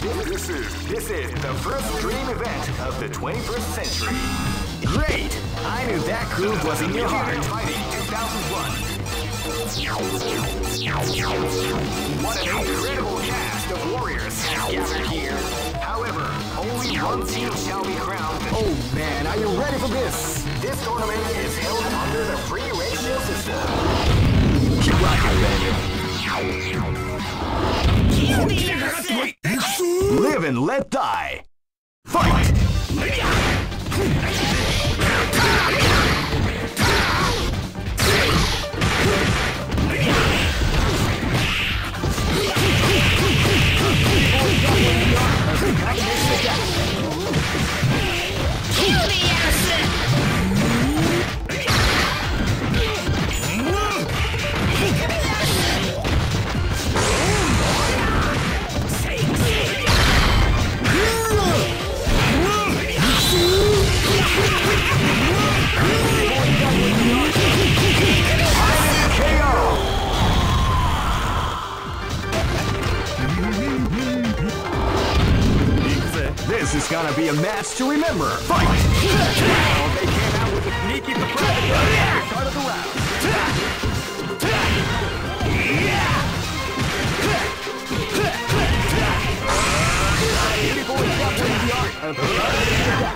This is the first dream event of the 21st century. Great! I knew that groove was in your heart. Fighting 2001. What an incredible cast of warriors has gathered here. However, only one team shall be crowned. Oh man, are you ready for this? This tournament is held under the free ratio system. Keep rocking, baby. Live and let die. Fight! This is gonna be a match to remember. Fight! Wow, they came out with a sneaky surprise at the start of the round. People is definitely the art of targeting attack.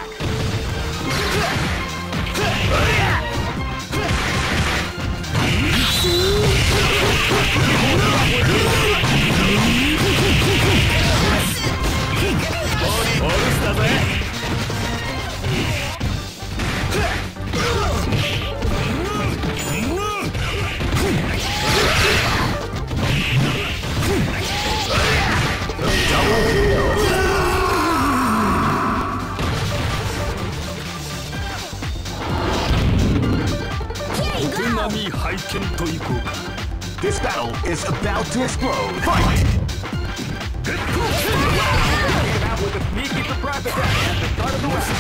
This battle is about to explode. Fight! Wow, they came out with a sneaky surprise attack at the start of the round.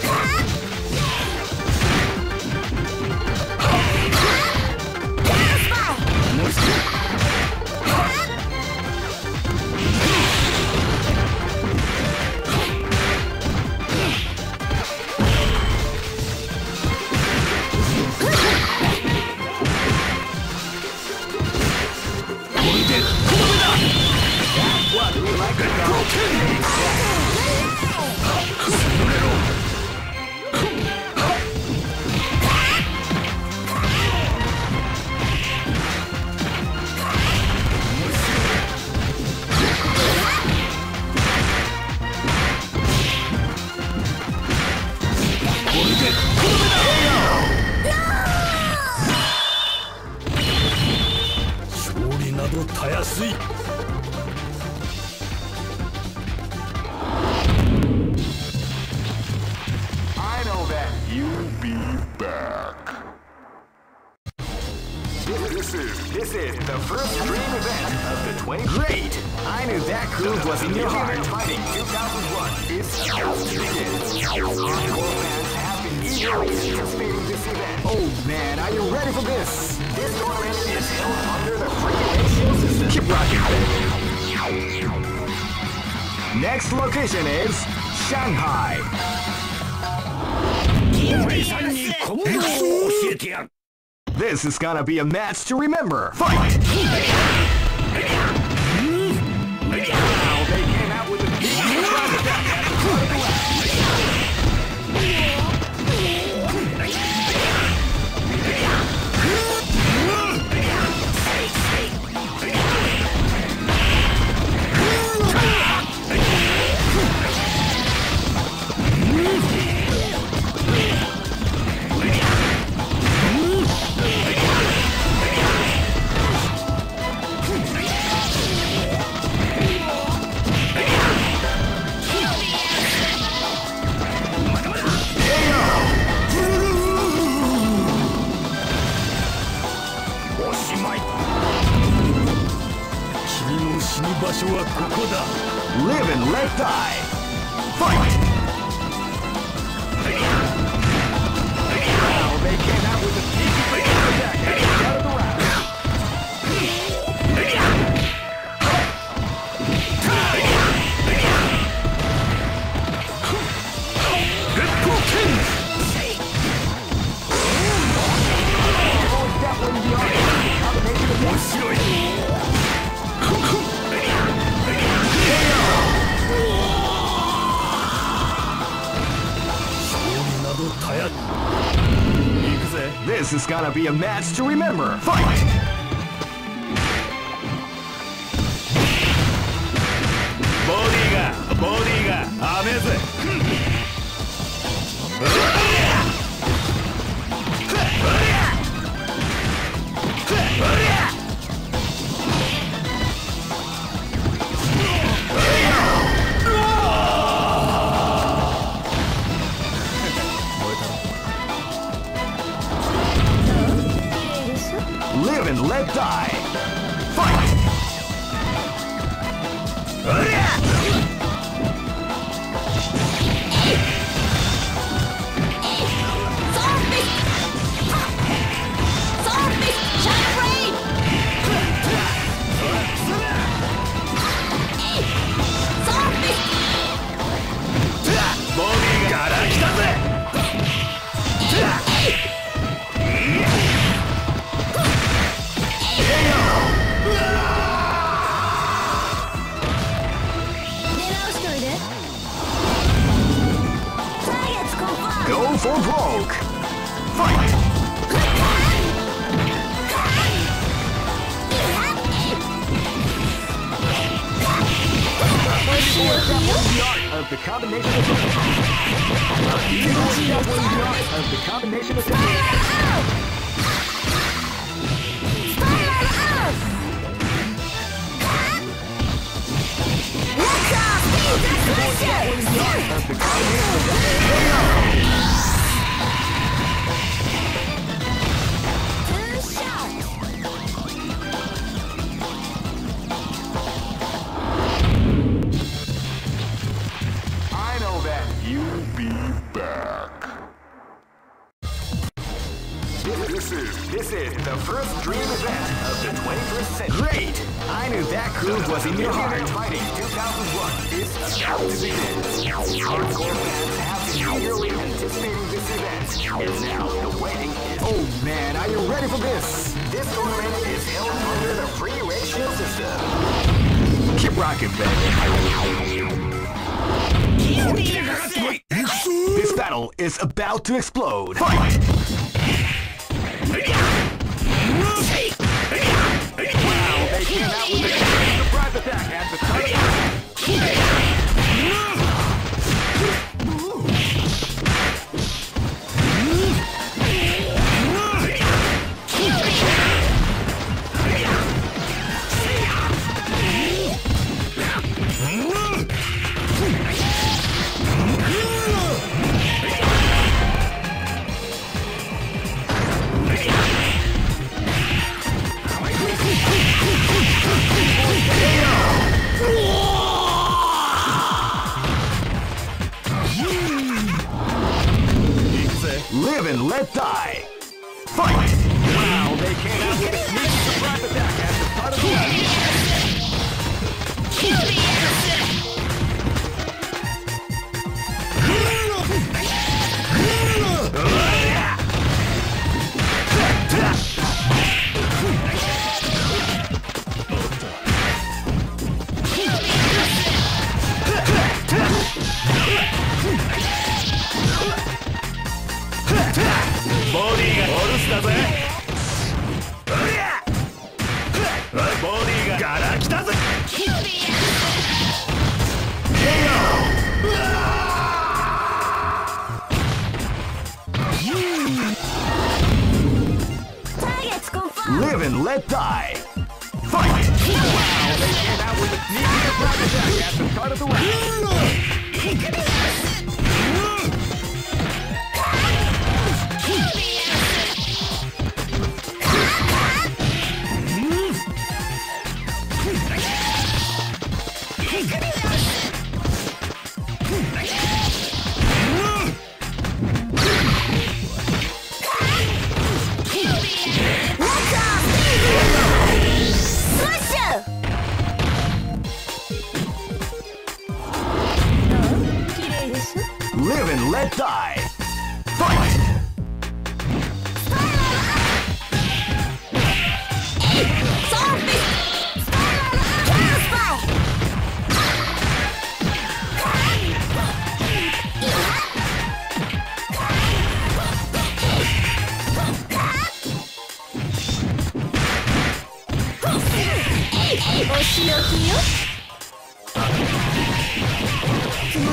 I know that you'll be back. This is the first dream event of the 20. Great! I knew that groove was in your heart. Fighting 2001 is about to begin. Hardcore fans have been eagerly anticipating this event. Oh man, are you ready for this? This tournament is held under the free ratio system. Keep rocking, baby. Next location is Shanghai. This is gonna be a match to remember. Fight! Wow, they came out with a surprise attack at the start of the round. Live and let die. Fight! Wow, they came out with a sneaky attack at the start of the round. This is gonna be a match to remember. Fight! Bodyがアメゼ。 Live and let die. Fight! Go for broke. Fight! The art of the combination of the combination of I know that you'll be back. This is the first dream event of the 21st century. Great! I knew that groove was in your heart. Fighting 2001 is about to begin. Hardcore fans have been eagerly anticipating this event, and now the waiting is... Oh man, are you ready for this? This tournament is held under the free ratio system. Keep rocking, baby. This battle is about to explode. Fight! Wow, they came out with a surprise attack at the start of the Live and let die. Fight! Wow, they came out with a sneaky surprise attack at the start of the ボディがお留守だぜ。ボディがガラ来たぜ。 Live and let die. Fight! Wow, they came out with a sneaky surprise attack at the start of the round. Live and let die. Fight!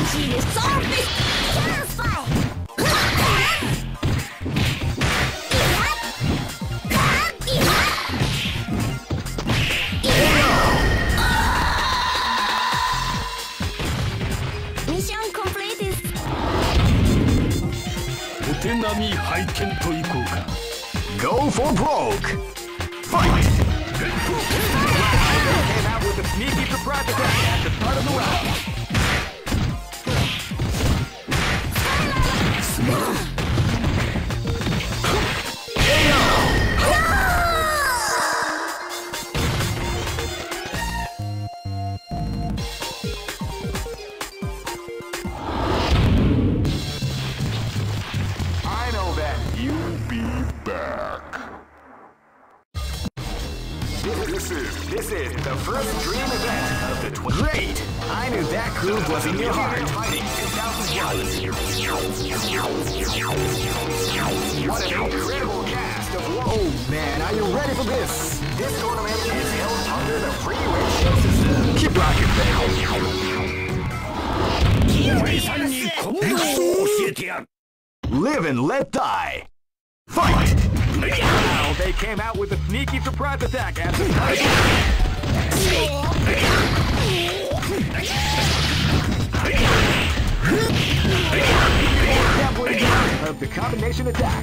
しいです。ソーピスキャンスパイミッションコンプリートです。 お手並み拝見といこうか。 Go for broke! Fight! Came out with a sneaky surprise attack at the start of the round. I know that you'll be back. This is the first dream event of the Great! I knew that groove was in your heart. Fighting 2001. What an incredible cast of... Oh man, are you ready for this? This tournament is held under the free ratio system. Keep rocking, baby. Live and let die. Fight! Now they came out with a sneaky surprise attack at the start. Of the combination attack.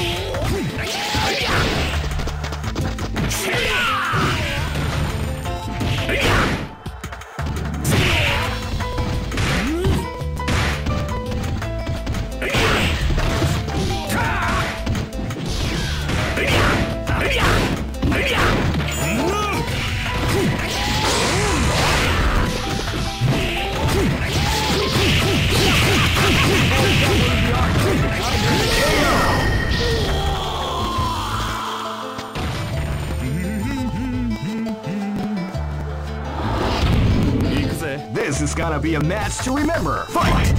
This is gonna be a match to remember. Fight!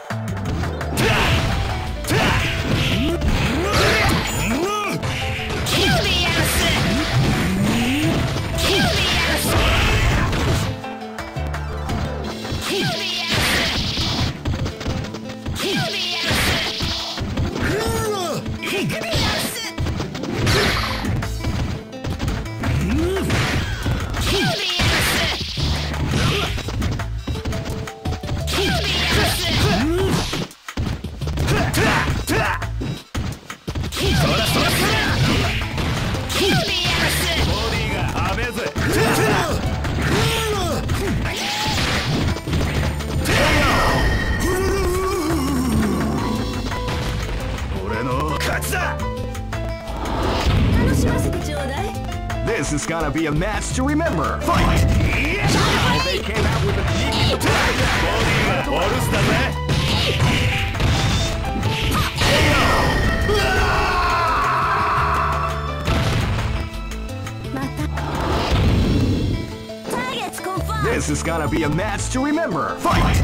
This is gonna be a match to remember. Fight! Now they came out with a sneaky surprise. This is gonna be a match to remember. Fight!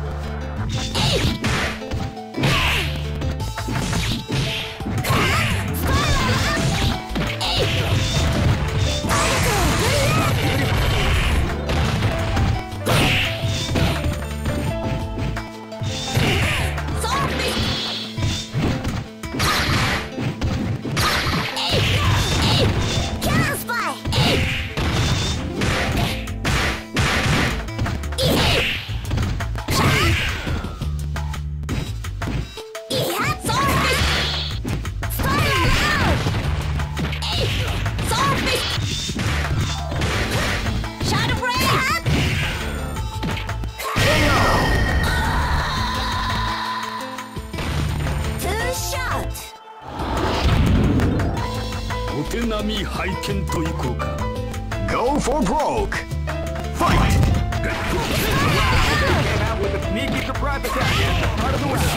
Go for broke! Fight! They came out with a sneaky surprise attack at the start of the round.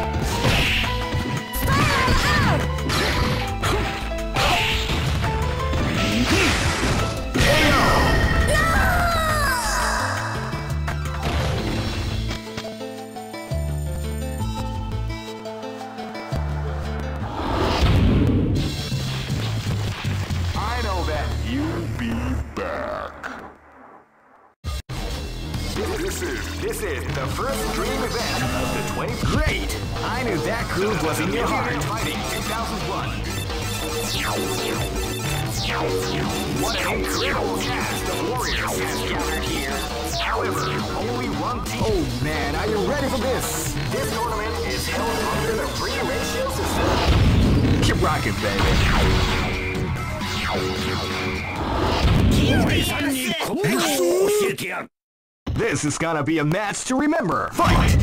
I know that you'll be back. This is the first dream event of the 20th. Great! I knew that groove was in your heart. Fighting 2001. What an incredible cast of warriors has gathered here. However, only one team. Oh man, are you ready for this? This tournament is held under the free ratio system. Keep rocking, baby. This is gonna be a match to remember. Fight!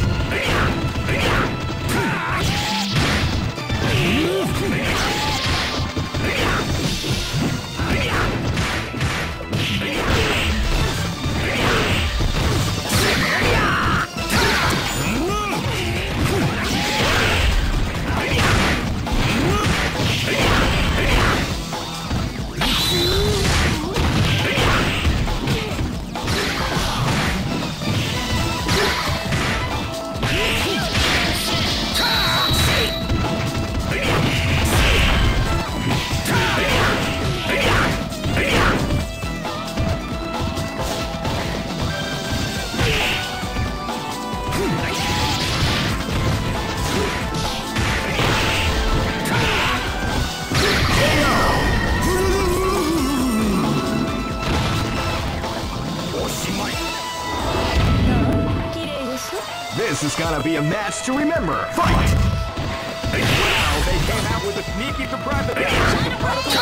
This is gonna be a match to remember. Fight! Wow, they came out with a sneaky surprise attack at the front of the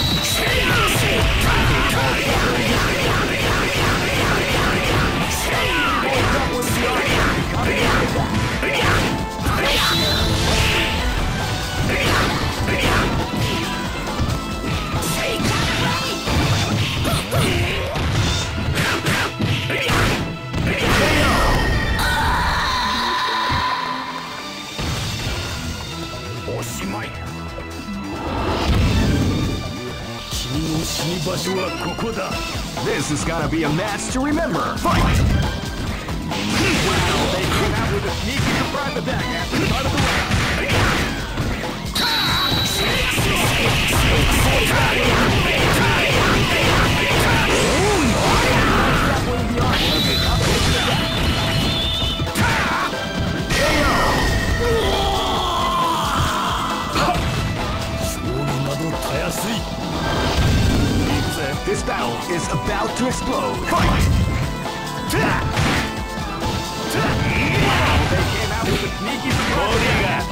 This is gonna be a match to remember. Fight! Wow, they came out with a sneaky surprise attack at the start of the round. This battle is about to explode. Fight! Wow, they came out with a sneaky surprise.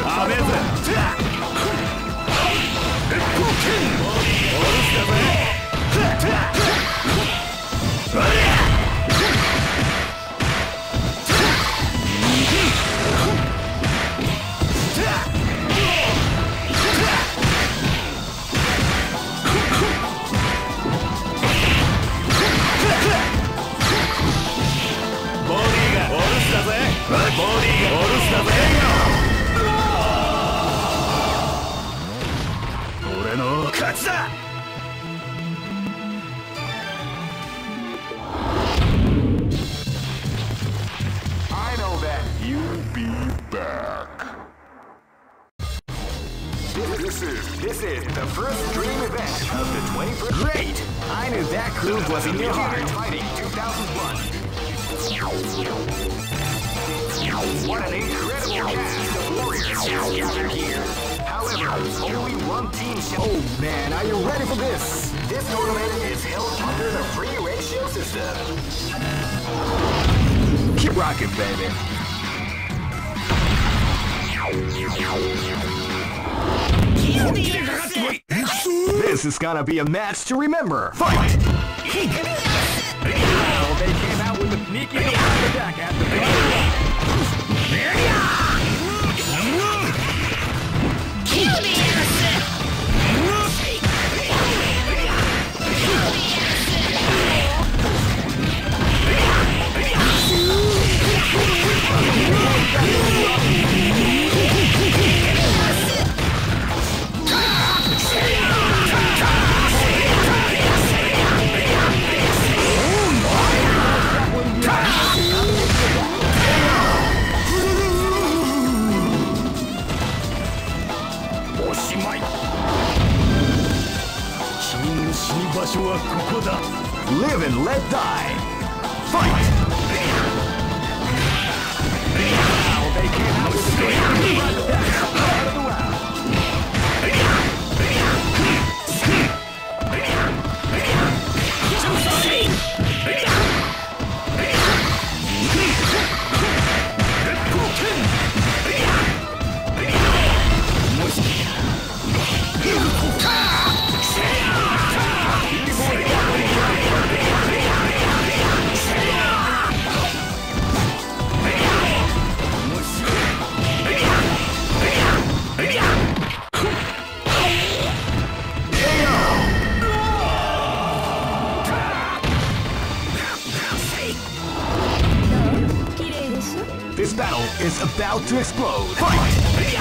I know that you'll be back. This is the first dream event of the 21st. Great! I knew that groove was in your heart. Fighting 2001. What an incredible cast of warriors has gathered here. However, only one team shall... Oh man, are you ready for this? This tournament is held under the free ratio system. Keep rocking, baby. This is gonna be a match to remember. Fight! Well, they came out with a sneaky attack at the Live and let die. Fight! This battle is about to explode. Fight!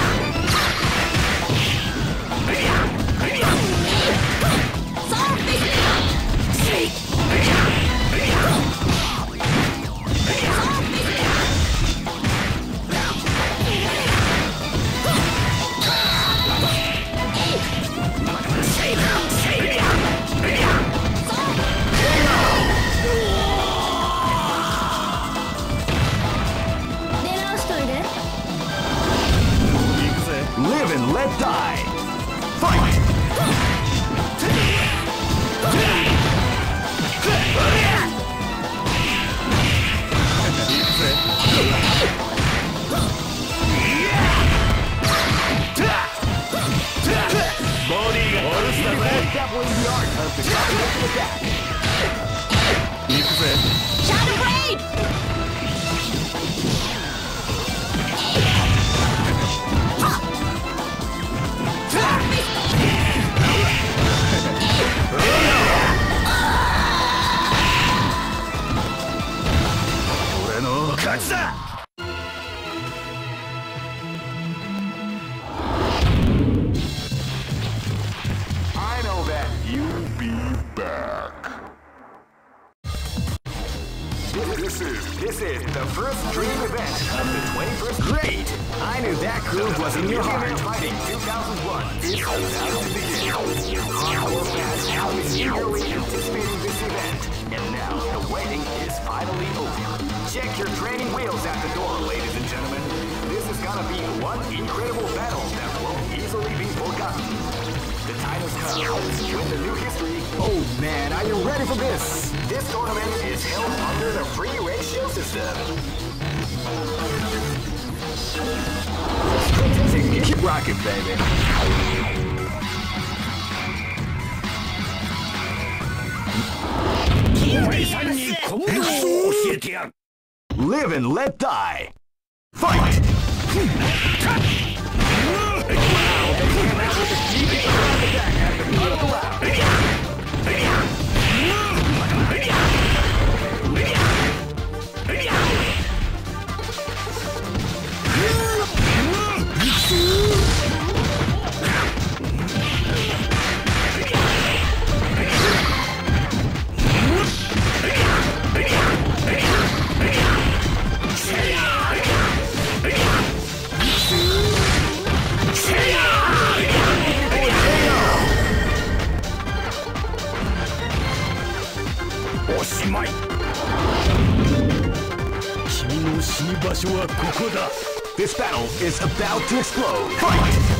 Live and let die. Fight! Dabbling the art of the attack. Shadow Blade! I know that you'll be back. This is the first dream event of the 21st grade. I knew that groove was in your heart. Fighting 2001 is about to begin. Hardcore fans have been eagerly anticipating this event, and now the waiting is finally over. Check your training wheels at the door, ladies and gentlemen. This is gonna be one incredible battle that won't easily be forgotten. The time has come to win the new history. Oh man, are you ready for this? This tournament is held under the free ratio system. Keep rocking, baby. Live and let die. Fight! This battle is about to explode. Fight!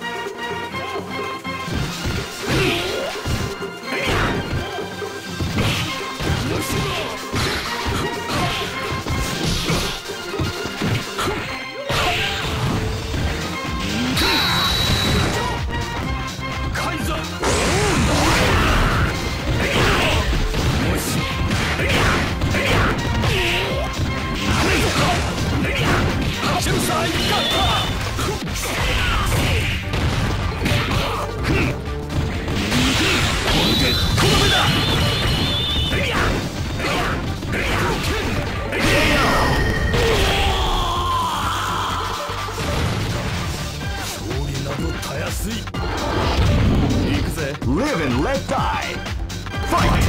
Live and let die. Fight!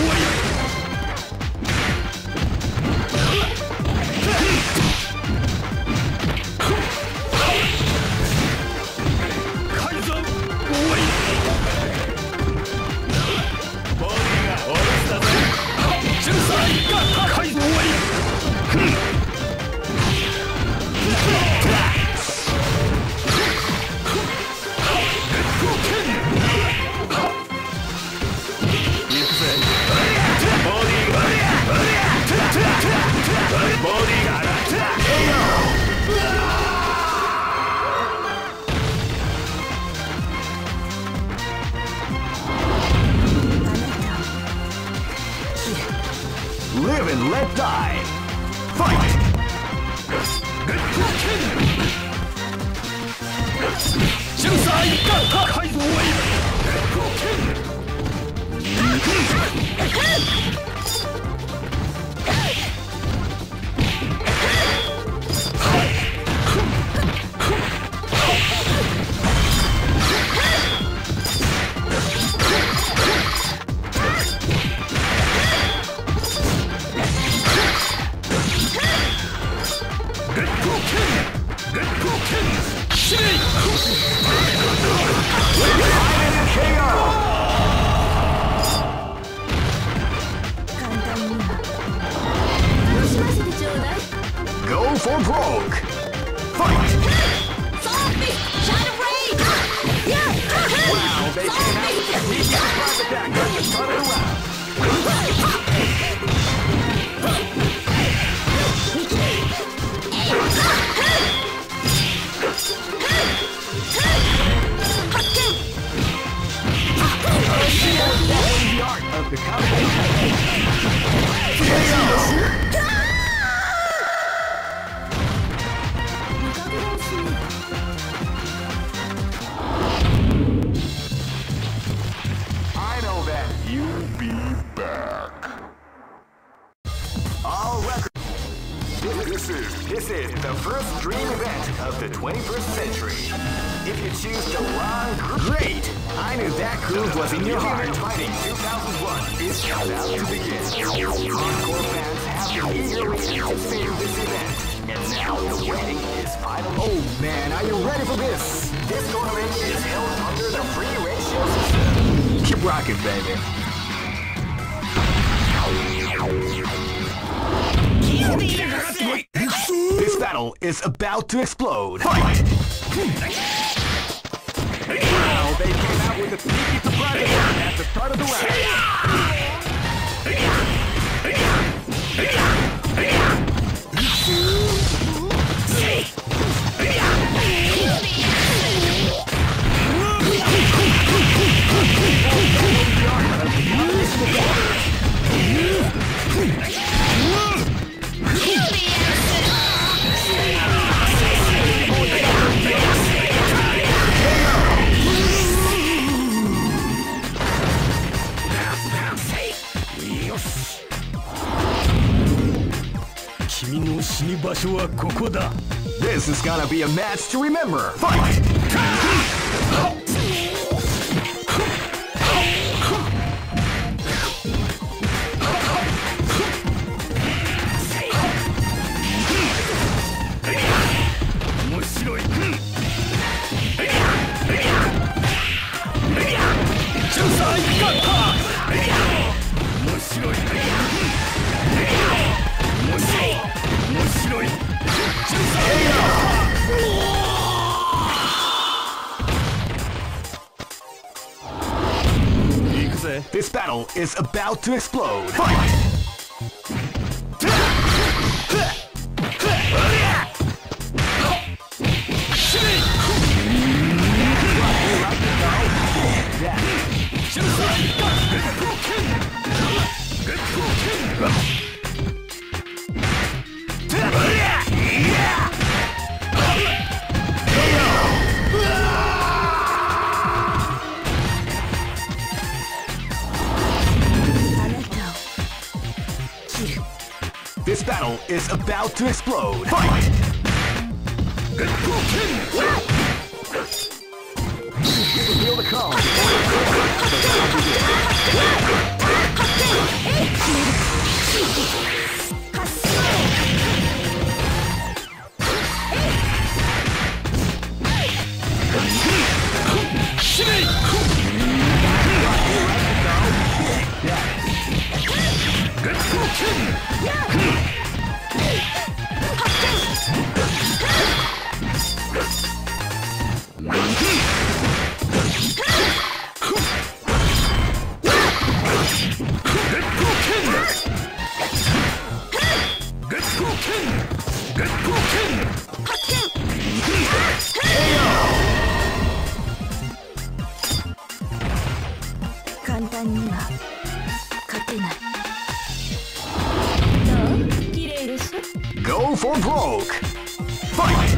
Live and let die. Fight! Go for broke. Fight. Wow, they came out with a sneaky surprise attack at the start of the round. The art of the combination. I know that you'll be back. All records. This is the first dream event of the 21st century. If you choose the wrong group, great! I knew that groove was in your heart. Fighting 2001 is about to begin. Hardcore fans have been eagerly anticipating this event, and now the waiting is final. Oh man, are you ready for this? This tournament is held under the free ratio system. Keep rocking, baby. This battle is about to explode. Fight! Wow, they came out with a sneaky surprise at the start of the round. This is gonna be a match to remember. Fight! This battle is about to explode. Fight! This battle is about to explode. Fight! Feel the calm. Go for broke. Fight!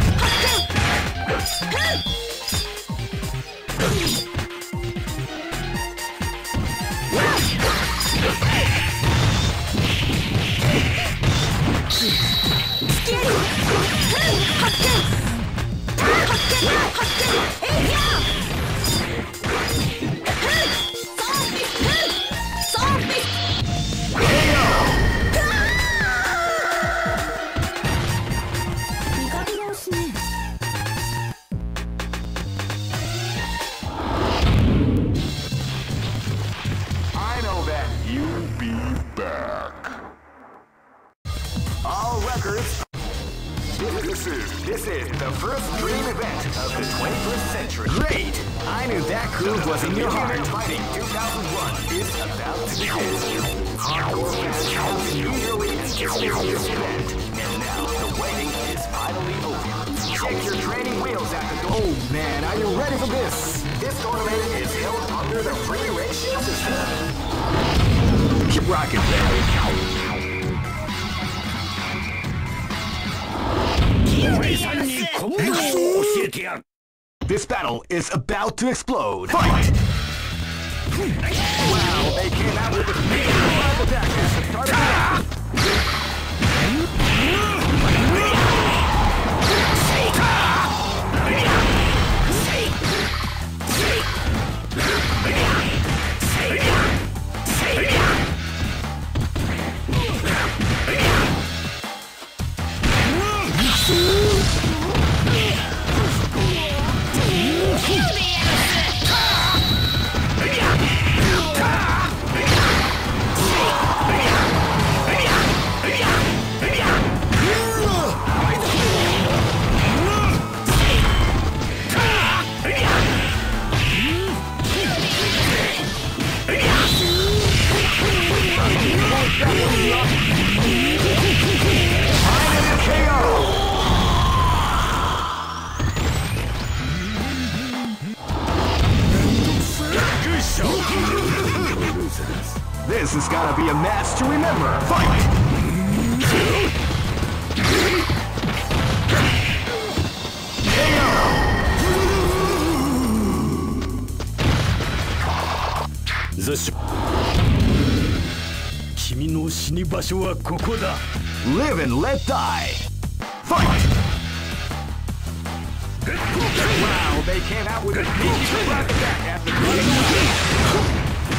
This is the first dream event of the 21st century. Great! I knew that groove was in your heart. Fighting 2001 is about to begin. Hardcore fans have been eagerly anticipating this event, and now the waiting is finally over. Check your training wheels at the door. Oh man, are you ready for this? This tournament is held under the free ratio system. Keep rocking, baby. This battle is about to explode. Fight! Wow, they came out with a big attack at the start of the round. This is gonna be a match to remember. Fight! Live and let die. Fight! Wow, they came out with a sneaky surprise attack at the start of the round.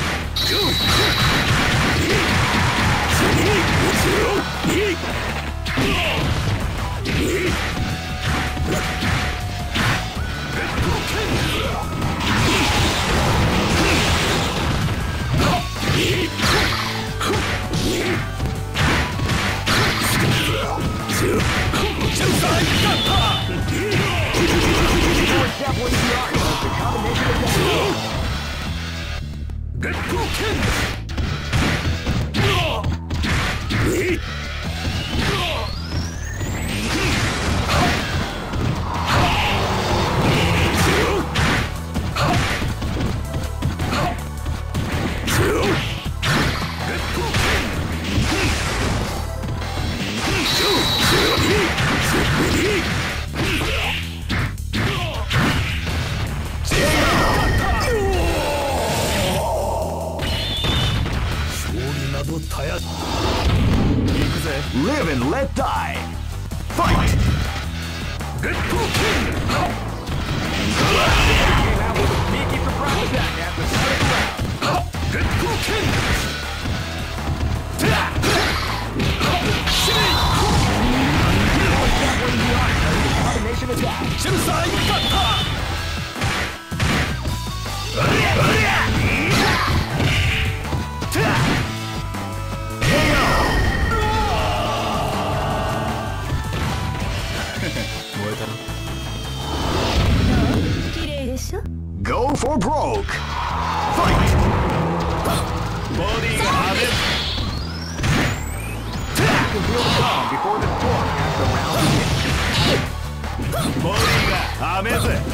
Live and let die. Fight! Came out with a sneaky surprise attack at the start of the round. Combination attack. Go for broke. Fight! Body got it. You can feel the calm before the storm as the round begins. Body got it.